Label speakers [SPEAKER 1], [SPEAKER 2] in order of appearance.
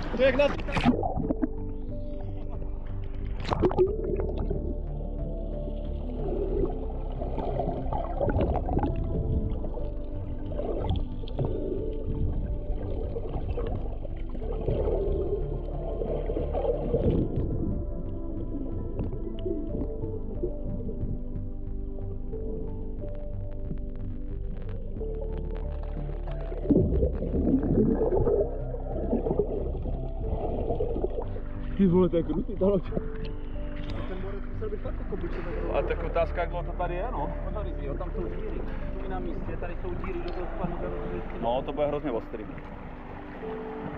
[SPEAKER 1] Jak na...
[SPEAKER 2] Ty vole, to je krutý ta loď.
[SPEAKER 1] Ten borec musel být fakt jako buď to.
[SPEAKER 2] A tak otázka, jak dlouho to tady je, no.
[SPEAKER 1] Pořád, jo, tam jsou díry. Tu na místě, tady jsou díry, do toho spadnu.
[SPEAKER 2] No, to bude hrozně ostrý.